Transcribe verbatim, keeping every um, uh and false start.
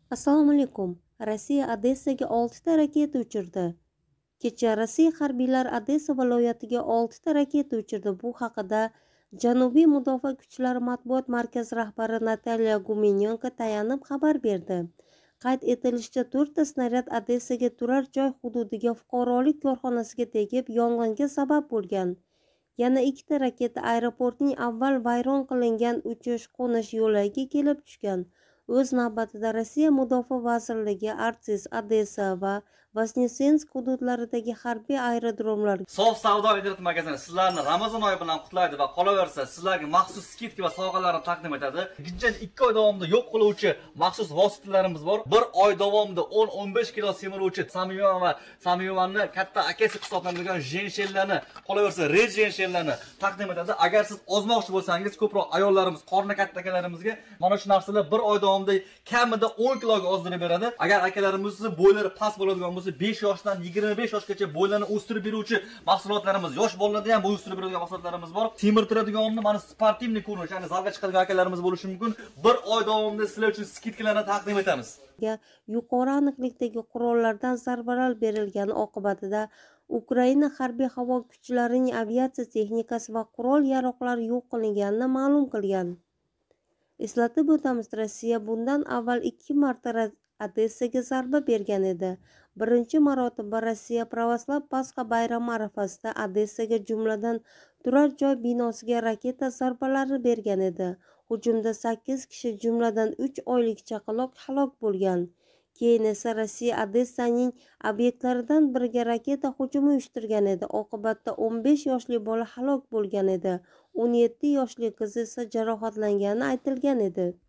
Assalomu alaykum. Rossiya Odessaga oltita raketa uchirdi. Kecha Rossiya harbiylari Odessa viloyatiga oltita raketa uchirdi. Bu haqida Janubiy mudofaa kuchlari matbuot markazi rahbari Natalya Gumenenko tayanib xabar berdi. Qayd etilishicha, to'rtta snaryad Odessaga turar joy hududiga fuqarolik korxonasiga tegib, yong'inga sabab bo'lgan. Yana ikkita raketa aeroportning avval vayron qilingan uchish-qo'nish yo'lagiga kelib tushgan. O'z navbatida Rossiya Mudofaa vazirligi Artis, Odessa va Vosnesensk hududlaridagi harbiy aerodromlarga Sof savdo internet magazini sizlarni Ramazon oyi bilan qutlaydi va qolaversa sizlarga maxsus skidka va sovg'alarni taqdim etadi. Gijjan ikki oy davomida yo'q qiluvchi maxsus vositalarimiz bor. bir oy davomida o'n o'n besh kilo semiruvchi samiyon va samiyonni katta akasi hisoblanadigan jenshellarni, qolaversa red jenshellarni taqdim etadi. Agar siz ozmoqchi bo'lsangiz, ko'proq ayollarimiz, qorni katta akalarimizga mana shu narsalar bir oy davomida kamida o'n kiloga ozdirib beradi. Agar akalarimizni bo'ylari past bo'ladigan bo'lsa, besh yoshdan yigirma besh yoshgacha bo'ylarni o'stirib beruvchi mahsulotlarimiz, yosh bolalarda ham bo'y o'stirib beradigan mahsulotlarimiz bor. Semirtiradiganni mana sportivniy ko'rinish, ya'ni zalga chiqadigan akalarimiz bo'lishi mumkin. bir oy davomida sizlar uchun skidkalarni taqdim etamiz. Yuqori aniqlikdagi qurollardan zarbalar berilgani oqibatida Ukraina harbiy havo kuchlarining aviatsiya texnikasi va qurol-yaroqlari yo'q qilinganini ma'lum qilgan. Eslatib o'tamiz, Rossiya bundan avval ikki marta Odessaga zarba bergan edi. Birinchi marotaba Rossiya Pravoslav Pasxa bayrami arafasida Odessaga, jumladan turar joy binosiga raketa zarbalarini bergan edi. Hujumda sakkiz kishi, jumladan uch oylik chaqaloq halok bo'lgan. Keyin esa Rossiya Odessaning obyektlaridan biriga raketa hujumi uyushtirgan edi. Oqibatda o'n besh yoshli bola halok bo'lgan edi. o'n yetti yoshli qiz esa jarohatlangani aytilgan edi.